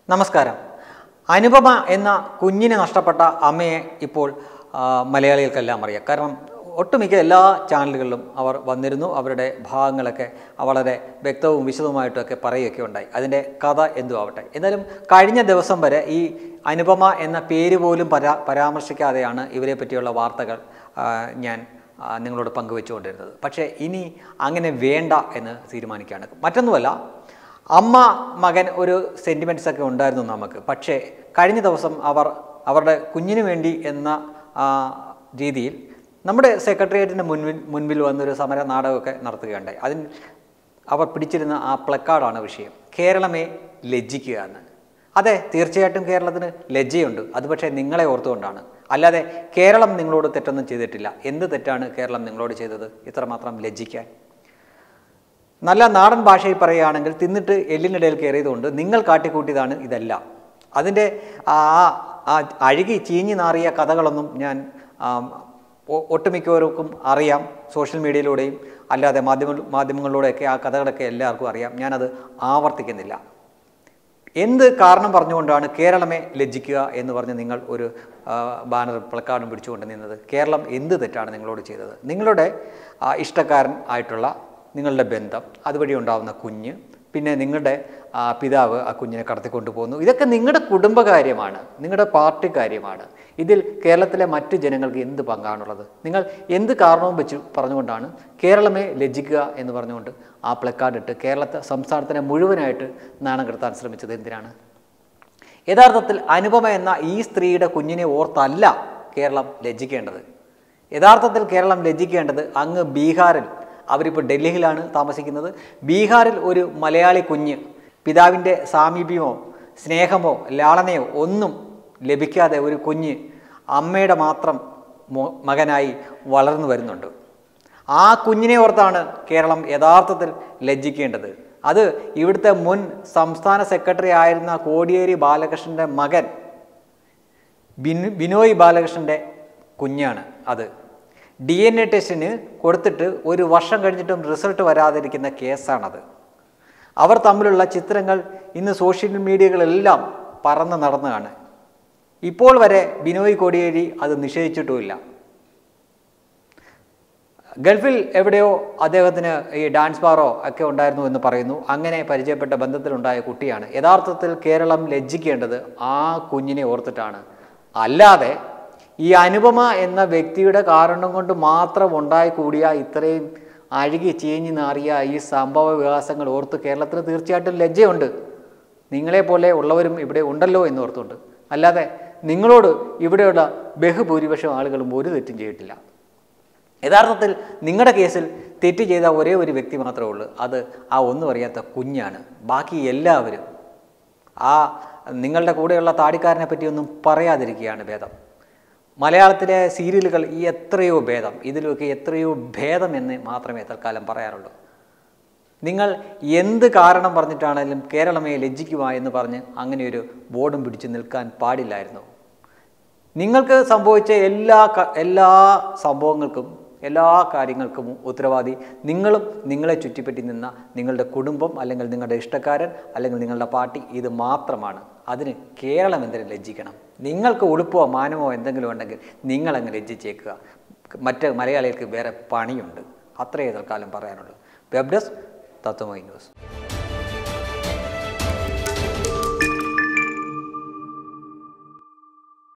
നമസ്കാരം. അനുപമ എന്ന കുഞ്ഞിനെ നഷ്ടപ്പെട്ട അമ്മയെ ഇപ്പോൾ മലയാളികൾക്കെല്ലാം അറിയാം. കാരണം ഒട്ടുമിക്ക എല്ലാ ചാനലുകളിലും അവർ വന്നിരുന്നു. അവരുടെ ഭാഗങ്ങളൊക്കെ വളരെ വ്യക്തവും വിശദവുമായിട്ടൊക്കെ പറയുകയൊക്കെ ഉണ്ടായി. അതിൻ്റെ കഥ എന്തു ആവട്ടെ. എന്നാലും കഴിഞ്ഞ ദിവസം വരെ ഈ അനുപമ എന്ന പേര് പോലും പരാമർശിക്കാതെയാണ് ഇവരെ പറ്റിയുള്ള വാർത്തകൾ ഞാൻ നിങ്ങളോട് പങ്കുവെച്ചുകൊണ്ടിരുന്നത്. പക്ഷേ ഇനി അങ്ങനെ വേണ്ട എന്ന് തീരുമാനിക്കുകയാണ്. മറ്റൊന്നുമല്ല, അമ്മ മകൻ ഒരു സെൻറ്റിമെൻറ്റ്സ് ഒക്കെ ഉണ്ടായിരുന്നു നമുക്ക്. പക്ഷേ കഴിഞ്ഞ ദിവസം അവരുടെ കുഞ്ഞിന് വേണ്ടി എന്ന രീതിയിൽ നമ്മുടെ സെക്രട്ടേറിയറ്റിന് മുൻപിൽ വന്നൊരു സമര നാടകമൊക്കെ നടത്തുകയുണ്ടായി. അതിൽ അവർ പിടിച്ചിരുന്ന ആ പ്ലക്കാർഡാണ് വിഷയം. കേരളമേ ലജ്ജിക്കുക എന്ന്. അതെ, തീർച്ചയായിട്ടും കേരളത്തിന് ലജ്ജയുണ്ട്. അത് പക്ഷേ നിങ്ങളെ ഓർത്തുകൊണ്ടാണ്. അല്ലാതെ കേരളം നിങ്ങളോട് തെറ്റൊന്നും ചെയ്തിട്ടില്ല. എന്ത് തെറ്റാണ് കേരളം നിങ്ങളോട് ചെയ്തത് ഇത്രമാത്രം ലജ്ജിക്കാൻ? നല്ല നാടൻ ഭാഷയിൽ പറയുകയാണെങ്കിൽ, തിന്നിട്ട് എല്ലിനിടയിൽ കയറിയതുകൊണ്ട് നിങ്ങൾ കാട്ടിക്കൂട്ടിയതാണ് ഇതെല്ലാം. അതിൻ്റെ അഴുകി ചീഞ്ഞു നാറിയ കഥകളൊന്നും ഞാൻ ഒട്ടുമിക്കവർക്കും അറിയാം. സോഷ്യൽ മീഡിയയിലൂടെയും അല്ലാതെ മാധ്യമങ്ങളിലൂടെയൊക്കെ ആ കഥകളൊക്കെ എല്ലാവർക്കും അറിയാം. ഞാനത് ആവർത്തിക്കുന്നില്ല. എന്ത് കാരണം പറഞ്ഞുകൊണ്ടാണ് കേരളമേ ലജ്ജിക്കുക എന്ന് പറഞ്ഞ് നിങ്ങൾ ഒരു ബാനർ പ്ലക്കാർഡും പിടിച്ചുകൊണ്ട് നിന്നത്? കേരളം എന്ത് തെറ്റാണ് നിങ്ങളോട് ചെയ്തത്? നിങ്ങളുടെ ഇഷ്ടക്കാരൻ ആയിട്ടുള്ള നിങ്ങളുടെ ബന്ധം, അതുവഴി ഉണ്ടാകുന്ന കുഞ്ഞ്, പിന്നെ നിങ്ങളുടെ പിതാവ് ആ കുഞ്ഞിനെ കടത്തിക്കൊണ്ടു പോകുന്നു. ഇതൊക്കെ നിങ്ങളുടെ കുടുംബകാര്യമാണ്, നിങ്ങളുടെ പാർട്ടി കാര്യമാണ്. ഇതിൽ കേരളത്തിലെ മറ്റ് ജനങ്ങൾക്ക് എന്ത് പങ്കാണുള്ളത്? നിങ്ങൾ എന്ത് കാരണവും വെച്ച് പറഞ്ഞുകൊണ്ടാണ് കേരളമേ ലജ്ജിക്കുക എന്ന് പറഞ്ഞുകൊണ്ട് ആ പ്ലക്കാർഡ് ഇട്ട് സംസ്ഥാനത്തിനെ മുഴുവനായിട്ട് നാണം കെടുത്താൻ ശ്രമിച്ചത് എന്തിനാണ്? യഥാർത്ഥത്തിൽ അനുപമ എന്ന ഈ സ്ത്രീയുടെ കുഞ്ഞിനെ ഓർത്തല്ല കേരളം ലജ്ജിക്കേണ്ടത്. യഥാർത്ഥത്തിൽ കേരളം ലജ്ജിക്കേണ്ടത് അങ്ങ് ബീഹാറിൽ, അവരിപ്പോൾ ഡൽഹിയിലാണ് താമസിക്കുന്നത്, ബീഹാറിൽ ഒരു മലയാളി കുഞ്ഞ് പിതാവിൻ്റെ സാമീപ്യമോ സ്നേഹമോ ലാളനയോ ഒന്നും ലഭിക്കാതെ ഒരു കുഞ്ഞ് അമ്മയുടെ മാത്രം മകനായി വളർന്നു വരുന്നുണ്ട്. ആ കുഞ്ഞിനെ ഓർത്താണ് കേരളം യഥാർത്ഥത്തിൽ ലജ്ജിക്കേണ്ടത്. അത് ഇവിടുത്തെ മുൻ സംസ്ഥാന സെക്രട്ടറി ആയിരുന്ന കോടിയേരി ബാലകൃഷ്ണൻ്റെ മകൻ ബിനോയ് ബാലകൃഷ്ണൻ്റെ കുഞ്ഞാണ്. അത് DNA ടെസ്റ്റിന് കൊടുത്തിട്ട് ഒരു വർഷം കഴിഞ്ഞിട്ടും റിസൾട്ട് വരാതിരിക്കുന്ന കേസാണത്. അവർ തമ്മിലുള്ള ചിത്രങ്ങൾ ഇന്ന് സോഷ്യൽ മീഡിയകളെല്ലാം പറന്ന് നടന്നതാണ്. ഇപ്പോൾ വരെ ബിനോയ് കോടിയേരി അത് നിഷേധിച്ചിട്ടുമില്ല. ഗൾഫിൽ എവിടെയോ അദ്ദേഹത്തിന് ഈ ഡാൻസ് ബാറോ ഒക്കെ ഉണ്ടായിരുന്നു എന്ന് പറയുന്നു. അങ്ങനെ പരിചയപ്പെട്ട ബന്ധത്തിലുണ്ടായ കുട്ടിയാണ്. യഥാർത്ഥത്തിൽ കേരളം ലജ്ജിക്കേണ്ടത് ആ കുഞ്ഞിനെ ഓർത്തിട്ടാണ്. അല്ലാതെ ഈ അനുപമ എന്ന വ്യക്തിയുടെ കാരണം കൊണ്ട് മാത്രം ഉണ്ടായിക്കൂടിയ ഇത്രയും അഴുകി ചീഞ്ഞു നാറിയ ഈ സംഭവ വികാസങ്ങൾ ഓർത്ത് കേരളത്തിന് തീർച്ചയായിട്ടും ലജ്ജയുണ്ട്. നിങ്ങളെപ്പോലെ ഉള്ളവരും ഇവിടെ ഉണ്ടല്ലോ എന്ന് ഓർത്തുകൊണ്ട്. അല്ലാതെ നിങ്ങളോട് ഇവിടെയുള്ള ബഹുഭൂരിപക്ഷം ആളുകളും ഒരു തെറ്റും ചെയ്തിട്ടില്ല. യഥാർത്ഥത്തിൽ നിങ്ങളുടെ കേസിൽ തെറ്റ് ചെയ്ത ഒരേ ഒരു വ്യക്തി മാത്രമേ ഉള്ളൂ. അത് ആ ഒന്നും അറിയാത്ത കുഞ്ഞാണ്. ബാക്കി എല്ലാവരും നിങ്ങളുടെ കൂടെയുള്ള താടിക്കാരനെ പറ്റിയൊന്നും പറയാതിരിക്കുകയാണ് ഭേദം. മലയാളത്തിലെ സീരിയലുകൾ എത്രയോ ഭേദം, ഇതിലൊക്കെ എത്രയോ ഭേദം എന്ന് മാത്രമേ തൽക്കാലം പറയാറുള്ളൂ. നിങ്ങൾ എന്ത് കാരണം പറഞ്ഞിട്ടാണെങ്കിലും കേരളമേ ലജ്ജിക്കുക എന്ന് പറഞ്ഞ് അങ്ങനെയൊരു ബോർഡും പിടിച്ച് നിൽക്കാൻ പാടില്ലായിരുന്നു. നിങ്ങൾക്ക് സംഭവിച്ച എല്ലാ സംഭവങ്ങൾക്കും എല്ലാ കാര്യങ്ങൾക്കും ഉത്തരവാദി നിങ്ങളും നിങ്ങളെ ചുറ്റിപ്പറ്റി നിന്ന നിങ്ങളുടെ കുടുംബം, അല്ലെങ്കിൽ നിങ്ങളുടെ ഇഷ്ടക്കാരൻ, അല്ലെങ്കിൽ നിങ്ങളുടെ പാർട്ടി. ഇത് മാത്രമാണ്. അതിന് കേരളം എന്തിനും ലജ്ജിക്കണം? നിങ്ങൾക്ക് ഉടുപ്പോ മാനമോ എന്തെങ്കിലും ഉണ്ടെങ്കിൽ നിങ്ങളങ്ങ് ലജ്ജിച്ചേക്കുക. മറ്റ് മലയാളികൾക്ക് വേറെ പണിയുണ്ട്. അത്രയേ തൽക്കാലം പറയാനുള്ളൂ. Web desk Tatwamayi news.